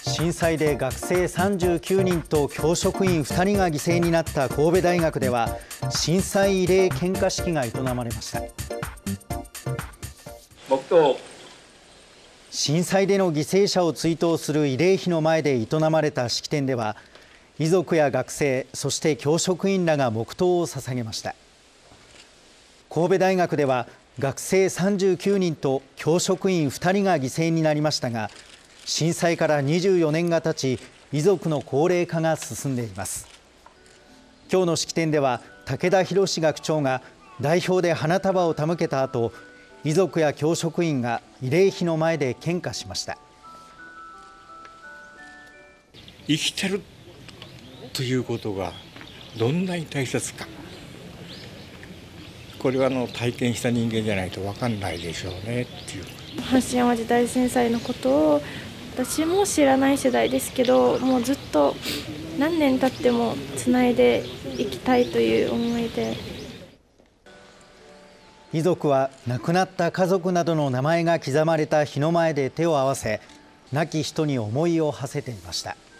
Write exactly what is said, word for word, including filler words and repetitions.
震災で学生さんじゅうきゅうにんと教職員ふたりが犠牲になった神戸大学では、震災慰霊献花式が営まれました。 黙祷。 震災での犠牲者を追悼する慰霊碑の前で営まれた式典では、遺族や学生、そして教職員らが黙祷を捧げました。神戸大学では学生さんじゅうきゅうにんと教職員ふたりが犠牲になりましたが、震災からにじゅうよねんが経ち、遺族の高齢化が進んでいます。今日の式典では武田博学長が代表で花束を手向けた後、遺族や教職員が慰霊碑の前で献花しました。 生きてるということがどんなに大切か、これはあの体験した人間じゃないと分かんないでしょうねっていう。 阪神・淡路大震災のことを私も知らない世代ですけど、もうずっと何年経ってもつないでいきたいという思いで。 遺族は亡くなった家族などの名前が刻まれた碑の前で手を合わせ、亡き人に思いを馳せていました。